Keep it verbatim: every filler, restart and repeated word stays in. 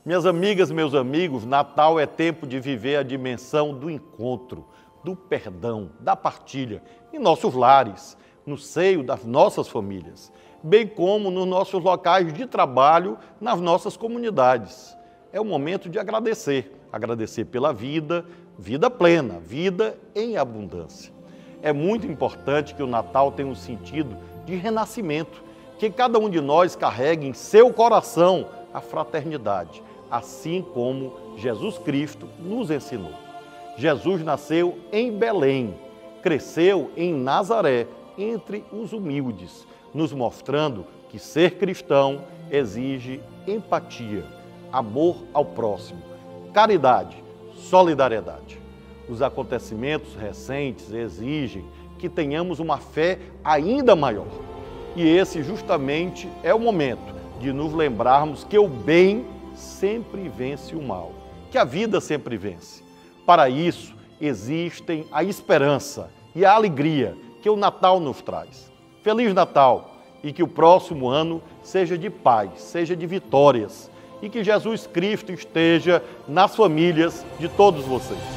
Minhas amigas, meus amigos, Natal é tempo de viver a dimensão do encontro, do perdão, da partilha, em nossos lares, no seio das nossas famílias, bem como nos nossos locais de trabalho, nas nossas comunidades. É o momento de agradecer, agradecer pela vida, vida plena, vida em abundância. É muito importante que o Natal tenha um sentido de renascimento, que cada um de nós carregue em seu coração a fraternidade, assim como Jesus Cristo nos ensinou. Jesus nasceu em Belém, cresceu em Nazaré, entre os humildes, nos mostrando que ser cristão exige empatia, amor ao próximo, caridade, solidariedade. Os acontecimentos recentes exigem que tenhamos uma fé ainda maior. E esse justamente é o momento de nos lembrarmos que o bem sempre vence o mal, que a vida sempre vence. Para isso, existem a esperança e a alegria que o Natal nos traz. Feliz Natal e que o próximo ano seja de paz, seja de vitórias e que Jesus Cristo esteja nas famílias de todos vocês.